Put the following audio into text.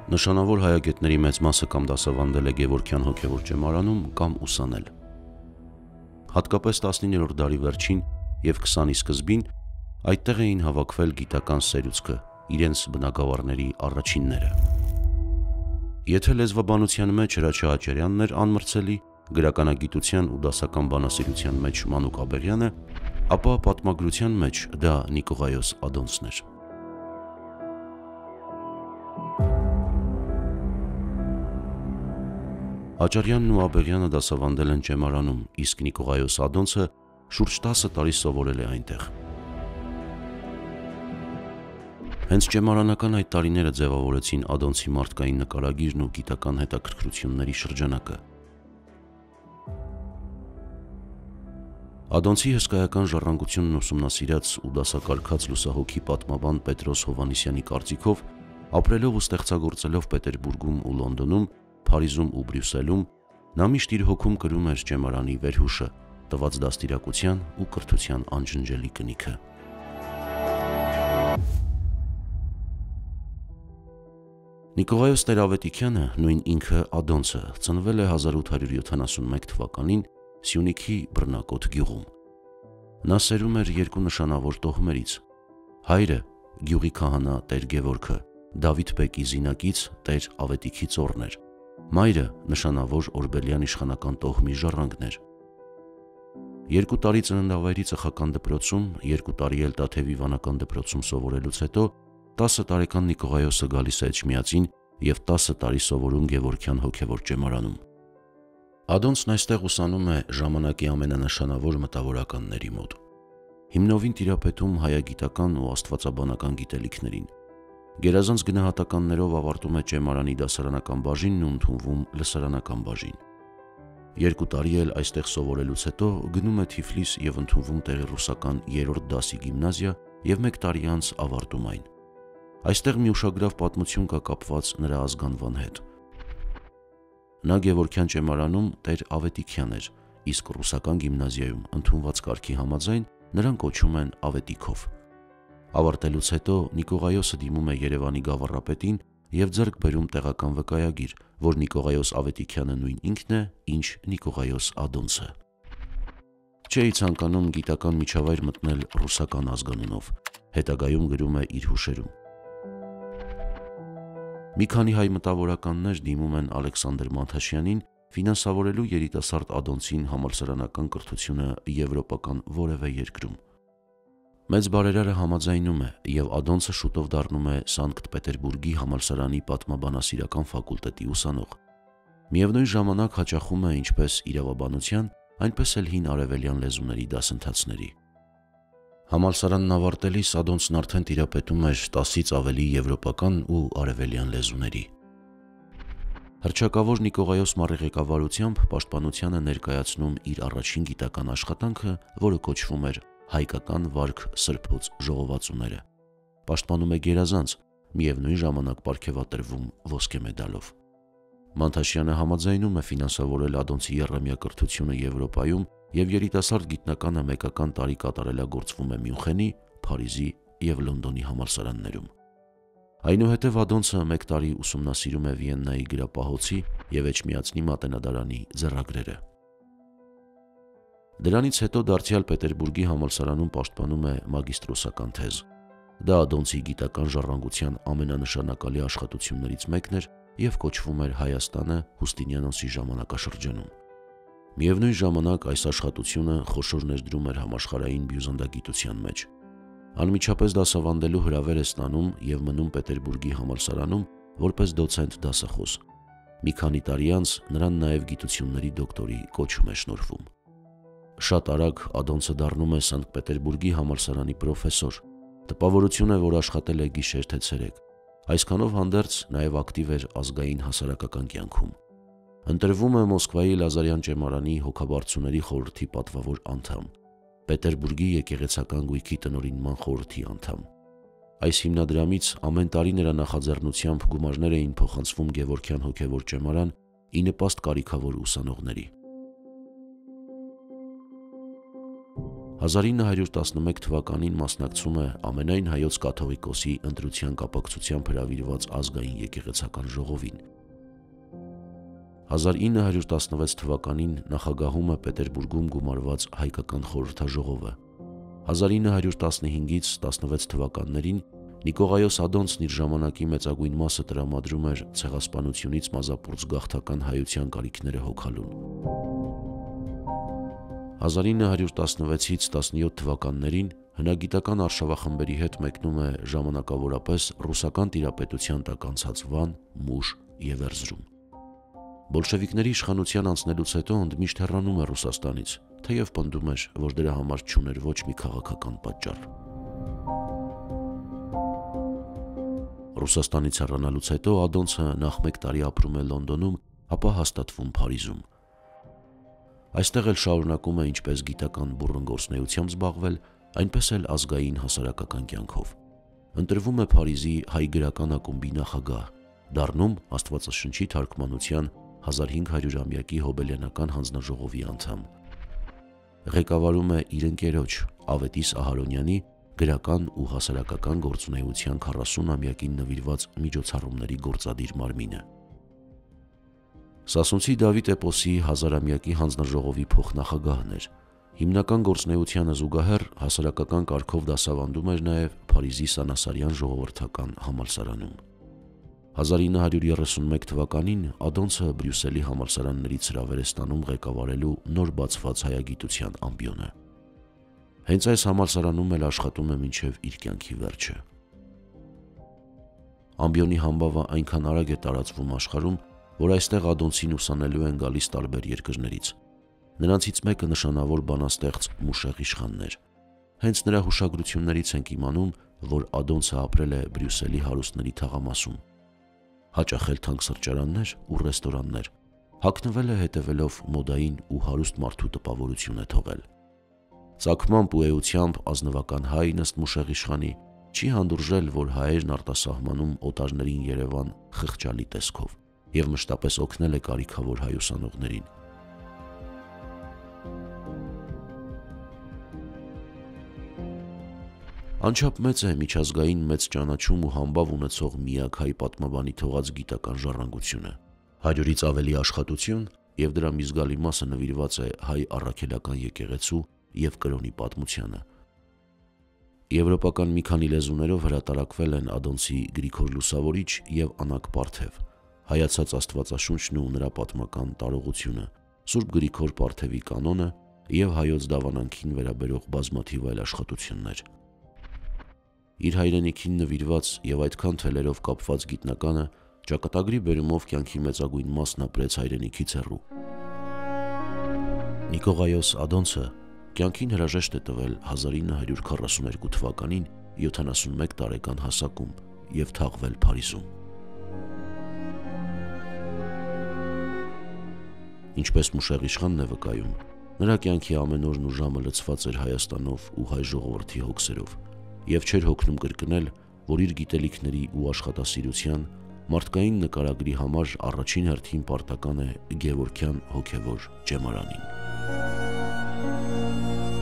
Նշանավոր հայագետների մեծ մասը կամ դասավանդել է Գևորգյան հոգևոր ճեմարանում կամ ուսանել։ Հատկապես 19-րդ դարի վերջին և 20-ի սկզբին այդտեղ էին հավաքվել գիտական սերուցքը, իրենց բնագավառների առաջինները։ Եթե լեզվաբանության մեջ Հրաչյա Հաչարյանն էր անմրցելի, գրականագիտության ու դասական բանասիրության մեջ Մանուկ Աբեղյանը, ապա պատմագրության մեջ դա Նիկողայոս Ադոնցն էր։ Հաչարյանն ու Աբեղյանը դասավանդել են ճեմարանում, իսկ Նիկողայոս Ադոնցը շուրջ 10 տարի սովորել է այնտեղ։ Հենց ճեմարանական այդ տարիները ձևավորեցին Ադոնցի մարդկային նկարագիրն ու գիտական հետաքրքրությունների շրջանակը։ Ադոնցի հսկայական ժառանգությունն ուսումնասիրած ու դասակարգած լուսահոգի պատմաբան Պետրոս Հովհաննիսյանի կարծիքով, ապրելով ու ստեղծագործելով Պետերբուրգում ու Լոնդոնում, Փարիզում ու Բրյուսելում, նա միշտ իր հոգում կրում էր ճեմարանի վերհուշը, տված դաստիարակության ու կրթության անջնջելի կնիքը։ Նիկողայոս Տեր-Ավետիքյանը, նույն ինքը Ադոնցը, ծնվել է 1871 թվականին Սյունիքի Բռնակոտ գյուղում։ Նա սերում էր երկու նշանավոր տոհմերից։ Հայրը՝ գյուղի քահանա Տեր Գևորգը, Դավիթ բեկի զինակից Տեր Ավետիքի ծոռն էր, մայրը նշանավոր օրբելյան իշխանական տոհմի ժառանգն էր։ 2 տարի ծննդավայրի ծխական դպրոցում, 2 տարի էլ Տաթևի վանական դպրոցում սովորելուց հետո 10 տարեկան Նիկողայոսը գալիս է Էջմիածին և 10 տարի սովորում Գևորգյան հոգևոր ճեմարանում։ Ադոնցն այստեղ ուսանում է ժամանակի ամենանշանավոր մտավորականների մոտ։ Հիմնովին տիրապետում հայագիտական ու աստվածաբանական գիտելիքներին։ Գերազանց գնահատականներով ավարտում է ճեմարանի դասարանական բաժինն ու ընդունվում լսարանական բաժին։ 2 տարի էլ այստեղ սովորելուց հետո գնում է Թիֆլիս և ընդունվում տեղի ռուսական 3-րդ դասի գիմնազիա և 1 տարի անց ավարտում այն։ Այստեղ մի ուշագրավ պատմություն կա կապված նրա ազգանվան հետ։ Նա Գևորգյան ճեմարանում Տեր Ավետիքյան էր, իսկ ռուսական գիմնազիայում ընդունված կարգի համաձայն նրան կոչում են Ավետիքով։ Ավարտելուց հետո Նիկողայոսը դիմում է Երևանի գավառապետին և ձեռք բերում տեղական վկայագիր, որ Նիկողայոս Ավետիքյանը նույն ինքն է, ինչ Նիկողայոս Ադոնցը։ Չէի ցանկանում գիտական միջավայր մտնել ռուսական ազգանունով, հետագայում գրում է իր հուշերում։ Մի քանի հայ մտավորականներ դիմում են Ալեքսանդր Մանթաշյանին ֆինանսավորելու երիտասարդ Ադոնցին համալսարանական կրթությունը եվրոպական որևէ երկրում։ Մեծ բարերարը համաձայնում է, և Ադոնցը շուտով դառնում է Սանկտ Պետերբուրգի համալսարանի պատմաբանասիրական ֆակուլտետի ուսանող։ Միևնույն ժամանակ հաճախում է ինչպես իրավաբանության, այնպես էլ հին արևելյան լեզուների դասընթացների։ Համալսարանն ավարտելիս Ադոնցն արդեն տիրապետում էր 10-ից ավելի եվրոպական ու արևելյան լեզուների։ Հռչակավոր Նիկողայոս Մարի ղեկավարությամբ պաշտպանությանը ներկայացնում իր առաջին գիտական աշխատանքը, որը կոչվում էր «Հայկական վարք սրբոց ժողովածուները»։ Պաշտպանում է գերազանց, միևնույն ժամանակ պարգևատրվում ոսկե մեդալով։ Մանթաշյանը համաձայնում է ֆինանսավորել Ադոնցի եռամյա կրթությունը Եվրոպայում և երիտասարդ գիտնականը մեկական տարի կատարելագործվում է Մյունխենի, Փարիզի և Լոնդոնի համալսարաններում։ Այնուհետև Ադոնցը 1 տարի ուսումնասիրում է Վիեննայի գրապահոցի և Էջմիածնի մատենադարանի ձեռագրերը։ Դրանից հետո դարձյալ Պետերբուրգի համալսարանում պաշտպանում է մագիստրոսական թեզ։ Դա Ադոնցի գիտական ժառանգության ամենանշանակալի աշխատություններից մեկն էր և կոչվում էր «Հայաստանը Հուստինիանոսի ժամանակաշրջանում»։ Միևնույն ժամանակ այս աշխատությունը խոշոր ներդրում էր համաշխարհային բյուզանդագիտության մեջ։ Անմիջապես դասավանդելու հրավեր է ստանում և մնում Պետերբուրգի համալսարանում որպես դոցենտ դասախոս։ Մի քանի տարի անց նրան նաև գիտությունների դոկտորի կոչում է շնորհվում։ Շատ արագ Ադոնցը դառնում է Սանկտ Պետերբուրգի համալսարանի պրոֆեսոր։ Տպավորություն է, որ աշխատել է գիշեր թե ցերեկ։ Այսքանով հանդերձ նաև ակտիվ էր ազգային հասարակական կյանքում։ Ընտրվում է Մոսկվայի Լազարյան ճեմարանի հոգաբարձուների խորհրդի պատվավոր անդամ, Պետերբուրգի եկեղեցական գույքի տնօրինման խորհրդի անդամ։ Այս հիմնադրամից ամեն տարի նրա նախաձեռնությամբ գումարներ էին փոխանցվում Գևորգյան հոգևոր ճեմարան ի նպաստ կարիքավոր ուսանողների։ 1911 թվականին մասնակցում է ամենայն հայոց կաթողիկոսի ընտրության կապակցությամբ հրավիրված ազգային եկեղեցական ժողովին։ 1916 թվականին նախագահում է Պետերբուրգում գումարված հայկական խորհրդաժողովը։ 1915-ից 16 թվականներին Նիկողայոս Ադոնցն իր ժամանակի մեծագույն մասը տրամադրում էր ցեղասպանությունից մազապուրծ գաղթական հայության կարիքները հոգալուն։ 1916-ից 17 թվականներին հնագիտական արշավախմբերի հետ մեկնում է ժամանակավորապես ռուսական տիրապետության տակ անցած Վան, Մուշ և Էրզրում։ Բոլշևիկների իշխանության անցնելուց հետո ընդմիշտ հեռանում է Ռուսաստանից, թեև պնդում էր, որ դրա համար չուներ ոչ մի քաղաքական պատճառ։ Ռուսաստանից հեռանալուց հետո Ադոնցը նախ մեկ տարի ապրում է Լոնդոնում, ապա հաստատվում Փարիզում։ Այստեղ էլ շարունակում է ինչպես գիտական բուռնգործնեությամբ զբաղվել, այնպես էլ ազգային հասարակական կյանքով։ Ընտրվում է Փարիզի հայ գրական ակումբի նախագահ, դառնում Աստվածաշնչի թարգմանության 1500-ամյակի հոբելյանական հանձնաժողովի անդամ։ Ղեկավարում է իր ընկերոջ Ավետիս Ահարոնյանի գրական ու հասարակական գործունեության 40-ամյակին նվիրված միջոցառումների գործադիր մարմինը։ Սասունցի Դավիթ էպոսի 1000-ամյակի հանձնաժողովի փոխնախագահն էր։ Հիմնական գործունեությանը զուգահեռ հասարակական կարգով դասավանդում էր նաև Փարիզի Սանասարյան ժողովրդական համալսարանում։ 1931 թվականին Ադոնցը Բրյուսելի համալսարաններից հրավեր է ստանում ղեկավարելու նոր բացված հայագիտության ամբիոնը։ Հենց այս համալսարանում էլ աշխատում է մինչև իր կյանքի վերջը։ Ամբիոնի համբավը այնքան արագ է տարածվում աշխարհում, որ այստեղ Ադոնցին ուսանելու են գալիս տարբեր երկրներից։ Նրանցից մեկը նշանավոր բանաստեղծ Մուշեղ իշխանն էր։ Հենց նրա հուշագրություններից ենք իմանում, որ Ադոնցը ապրել է Բրյուսելի հարուստների թաղամասում։ Հաճախել թանկ սրճարաններ ու ռեստորաններ, հագնվել է հետևելով մոդային ու հարուստ մարդու տպավորություն է թողել։ Ծագմամբ ու էությամբ ազնվական հայ ըստ Մուշեղ իշխանի, չի հանդուրժել, որ հայերն արտասահմանում օտարներին Երևան խղճալի տեսքով և մշտապես օգնել է կարիքավոր հայ ուսանողներին։ Անչափ մեծ է միջազգային մեծ ճանաչում ու համբավ ունեցող միակ հայ պատմաբանի թողած գիտական ժառանգությունը։ 100-ից ավելի աշխատություն և դրա մի զգալի մասը նվիրված է հայ առաքելական եկեղեցու և կրոնի պատմությանը։ Եվրոպական մի քանի լեզուներով հրատարակվել են Ադոնցի Գրիգոր Լուսավորիչ և Անակ Պարթև, Հայացած Աստվածաշունչն ու նրա պատմական տարողությունը, Սուրբ Գրիգոր Պարթևի կանոնը և հայոց դավանանքին վերաբերող բազմաթիվ այլ աշխատություններ։ Իր հայրենիքին նվիրված և այդքան թելերով կապված գիտնականը ճակատագրի բերումով կյանքի մեծագույն մասն ապրեց հայրենիքից հեռու։ Նիկողայոս Ադոնցը կյանքին հրաժեշտ է տվել 1942 թվականին 71 տարեկան հասակում և թաղվել Փարիզում։ Ինչպես Մուշեղ իշխանն է վկայում, նրա կյանքի ամեն օրն ու ժամը լցված էր Հայաստանով ու հայ ժողովրդի հոգսերով և չէր հոգնում կրկնել, որ իր գիտելիքների ու աշխատասիրության մարդկային նկարագրի համար առաջին հերթին պարտական է Գևորգյան հոգևոր ճեմարանին։